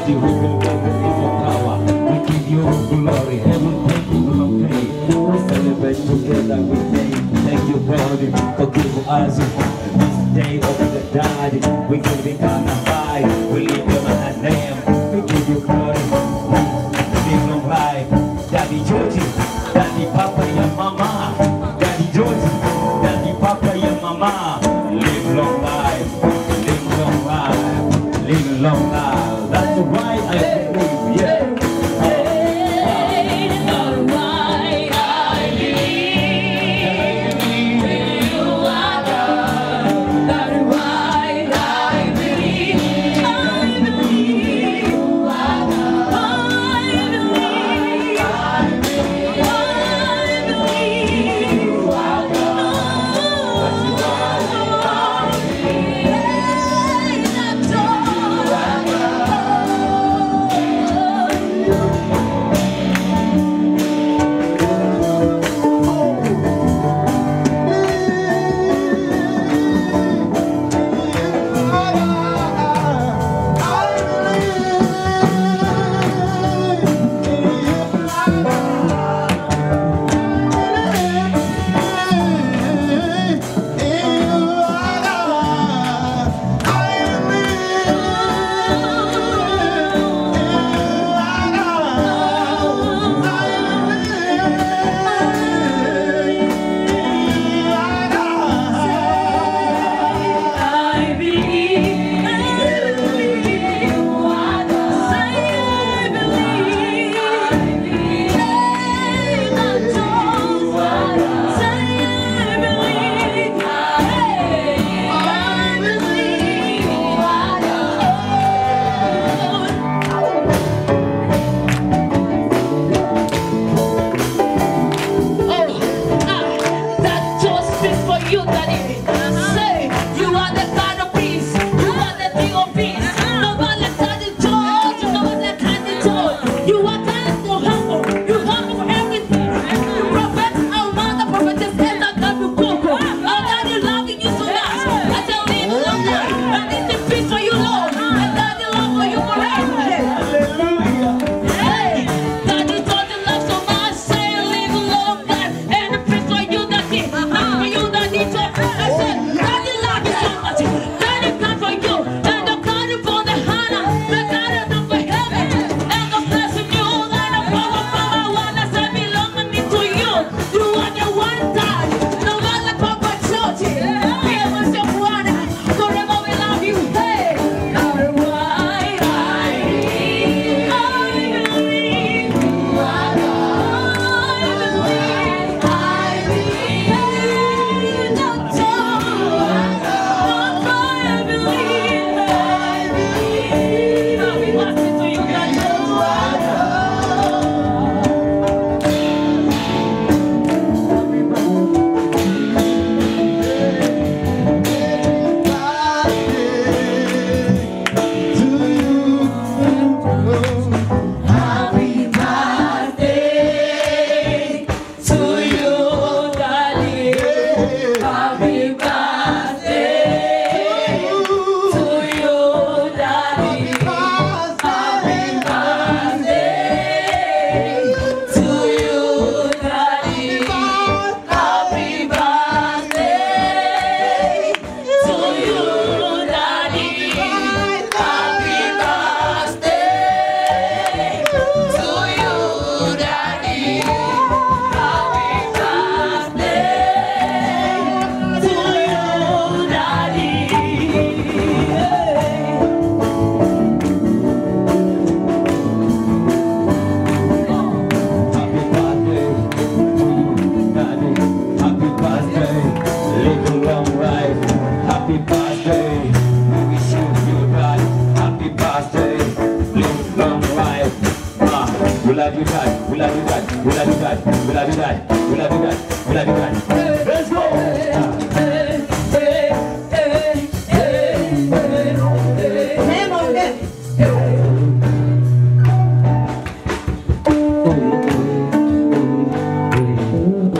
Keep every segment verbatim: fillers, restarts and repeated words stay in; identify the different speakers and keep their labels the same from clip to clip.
Speaker 1: Daddy, we will give you your power. We give you glory. Everything is okay. We celebrate together with day. Thank you, God, for giving us this day of the Daddy. We give you honor. We lift your name. We give you glory. Live long life. Daddy Georgie, Daddy Papa, your mama. Daddy Georgie, Daddy Papa, your mama. Live long life. Live long life. Live long life. That's why I believe. Yeah.
Speaker 2: love you, God. We love you, God. We love you, God. We love you, God. We love you, God. We love you, God. Let's go.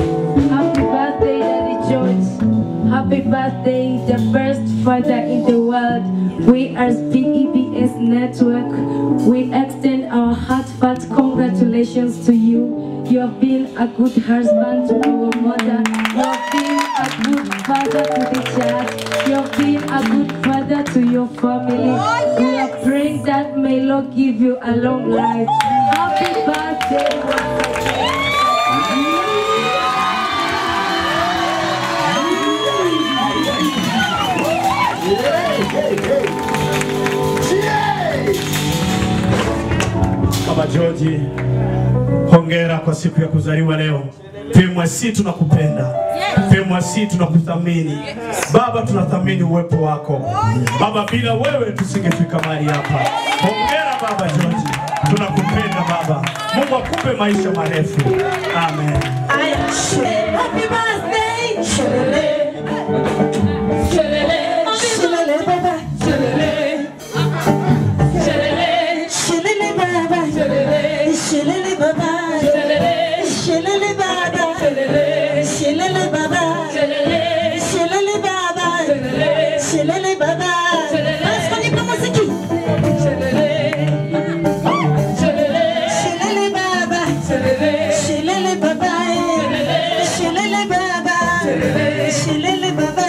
Speaker 3: Happy birthday, the first father in the world. world. We as P E B S Network, we extend our heartfelt congratulations to you. You have been a good husband to our mother. You have been a good father to the church. You have been a good father to your family. Oh, yes. We are praying that may Lord give you a long life. Happy birthday once again.
Speaker 4: Baba George, hongera kwa siku ya kuzaliwa leo. P M S C tunakupenda. P M S C tunakuthamini. Baba, tunathamini uwepo wako. Baba, bila wewe tusingefika mahali hapa. Hongera Baba George. Tunakupenda Baba. Mungu akupe maisha marefu. Amen.
Speaker 5: Happy birthday. Shelele. Shelele. Shelele baba. Shelele. Shelele. Shelele baba. Shelele. Shelele baba. Shelele. Shelele baba. Shelele. Shelele baba. Shelele. Shelele baba. Shelele. Shelele baba. Est-ce qu'on y peut musique? Shelele. Shelele. Shelele baba. Shelele. Shelele baba. Shelele baba. Shelele baba.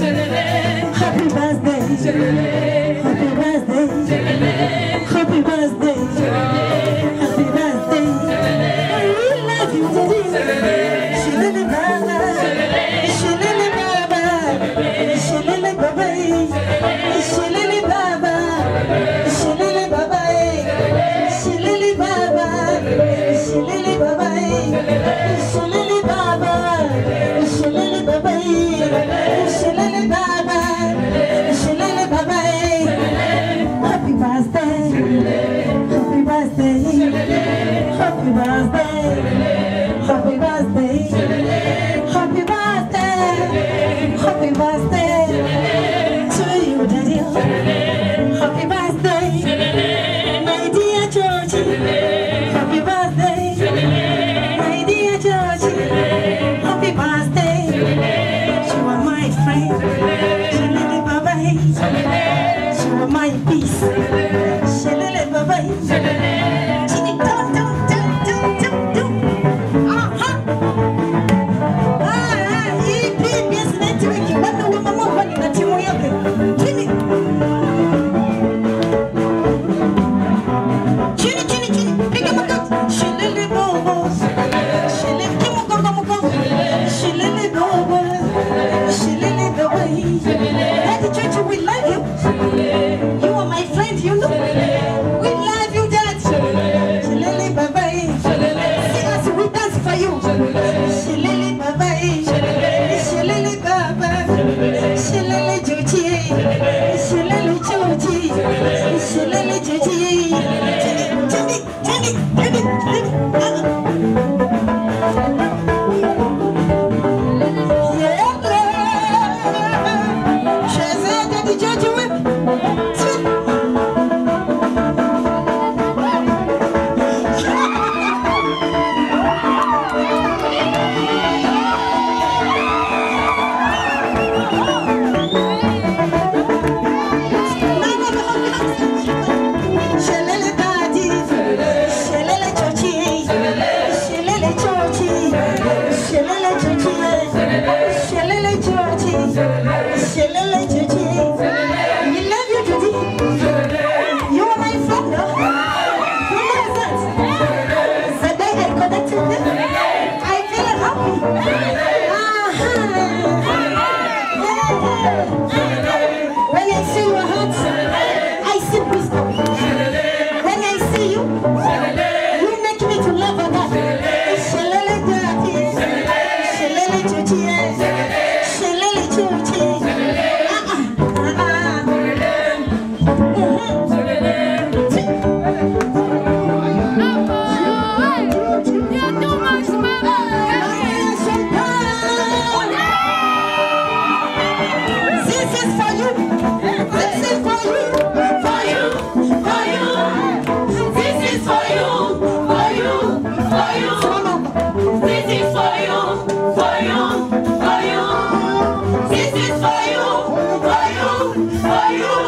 Speaker 5: Happy birthday. Happy birthday. Happy birthday. Happy birthday. We love you, Daddy. Shelele baba. Shelele baba. Shelele baba. Shelele baba. Shelele baba. Shelele baba. Shelele baba. Shelele baba. Shelele baba. Shelele baba. Shelele baba. Happy birthday. Happy birthday. Happy birthday. Happy birthday. Happy birthday. Happy birthday to you, Daddy. Happy birthday, my dear Georgie. Happy birthday, my dear Georgie. Happy birthday. You are my friend. Shelele baba. You are my peace. Shelele baba. Chini dum dum dum dum dum dum. Aha. Ah, hii P B S Network bado wa mama wani na timu yake. Chini. Chini chini chini. Piga makati. Shelele bobo. Shelele kimugongo mugongo. Shelele bobo. Shelele bobo. Daddy George, we love you. You are my friend, you know. We love you, Dad. Shelele baba. See us, we dance for you. Shelele baba. Shelele baba. Shelele Georgie. Shelele Georgie. Shelele Georgie. Jenny, Jenny, Jenny, Jenny. Daddy George, whip. Shelele daddy, shelele Georgie, shelele Georgie, shelele Georgie, shelele Georgie, shelele Georgie. We love you, Georgie. You are my friend, no? You know that? The day I connected with you, I feel happy. When I see your heart, I see wisdom. When I see you, you make me to love God. Shelele daddy, shelele Georgie, shelele Georgie. Ah ah ah This is for you. This is for you. For you. For you. This is for you. For you. For you. This is for you. For you. For you. This is for you. For you. For you.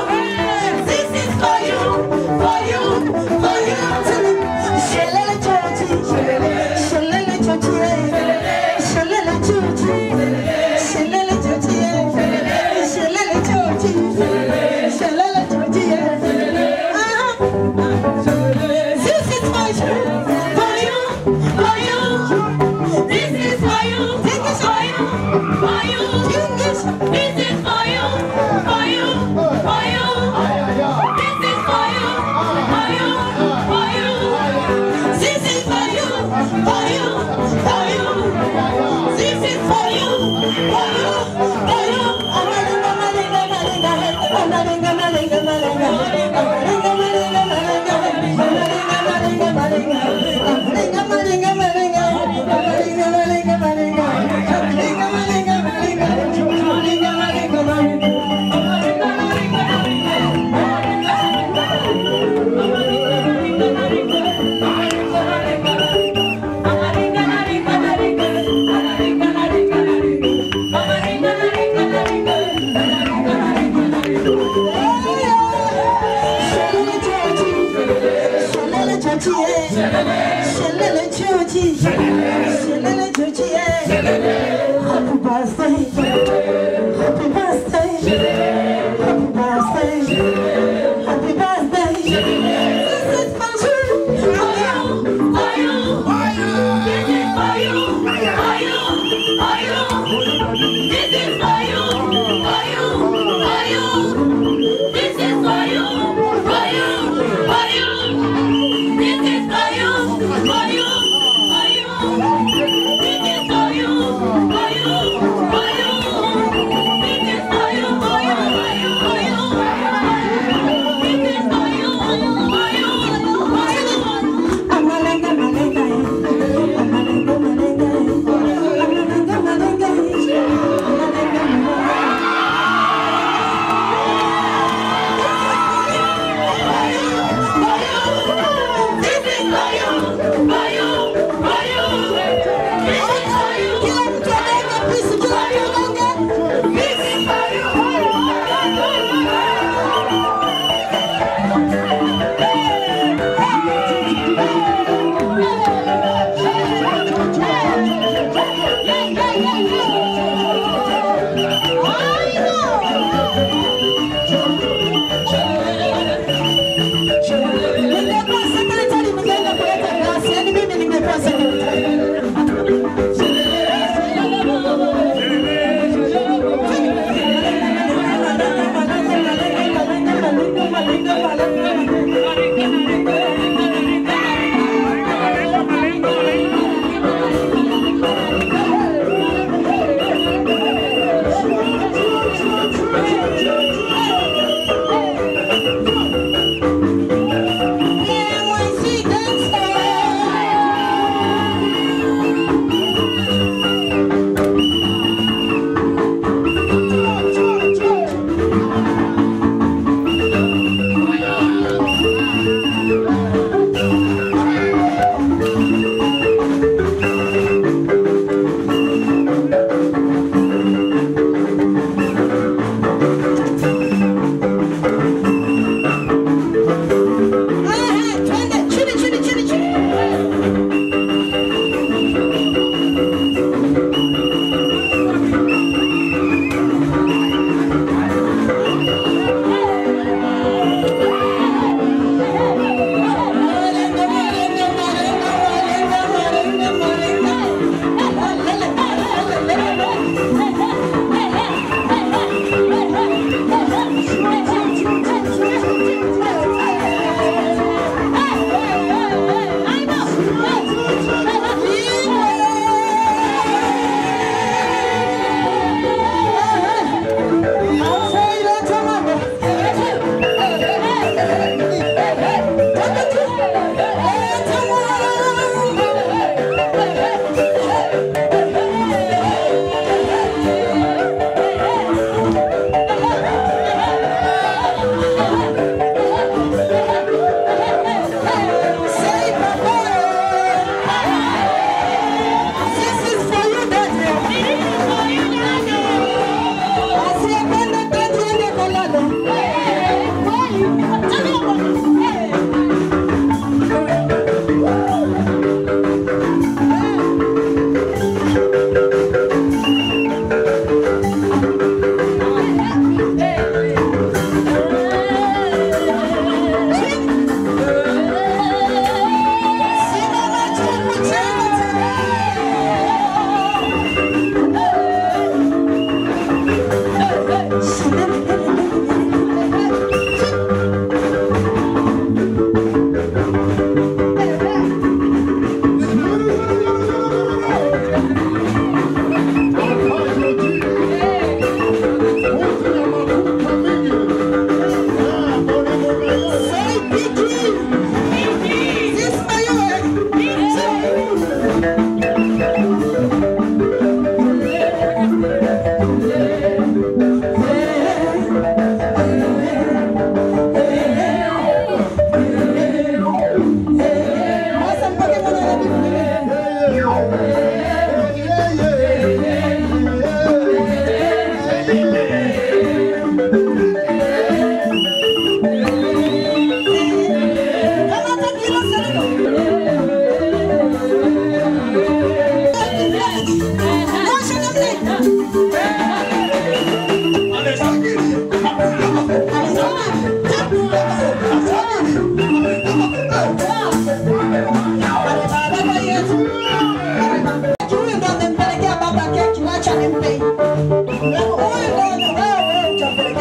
Speaker 5: For you, for you, for you.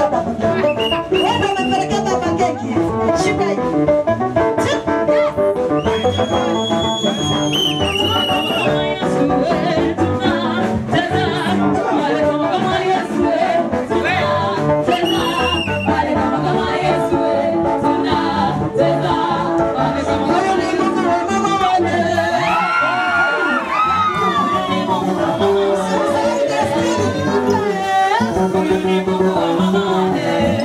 Speaker 5: Mama,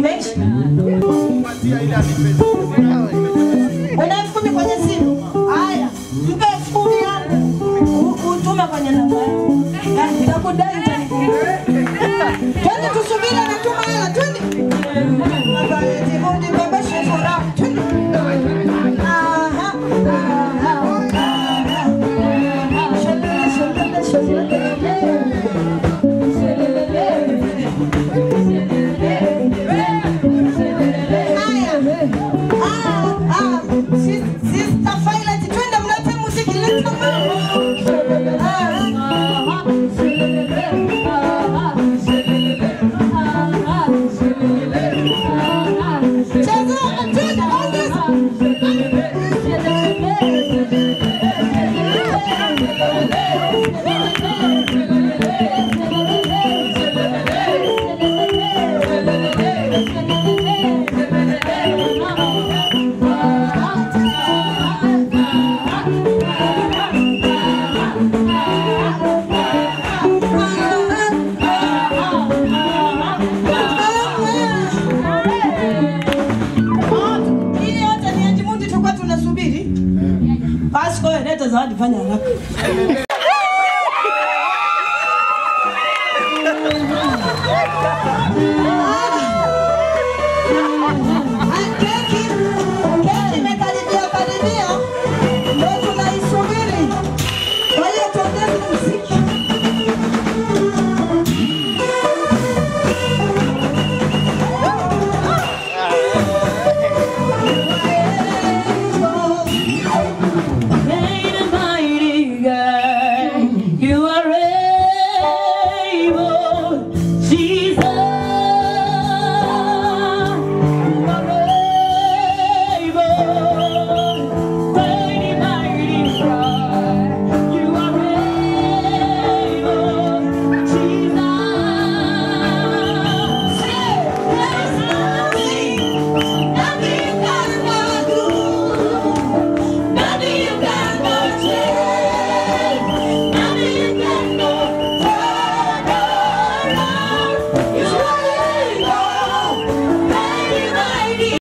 Speaker 5: Imeisha. Una elfu kumi kwenye simu. Haya, mpe elfu kumi yangu. Utume kwenye namba yangu. Nitakudai tani. Twende tusubiri anatuma hela, twende. Baba yetu Mungu baba shefora. Twende. Aha. Shalala shalala shalala. Basi kwa hiyo leta zawadi, fanya haraka.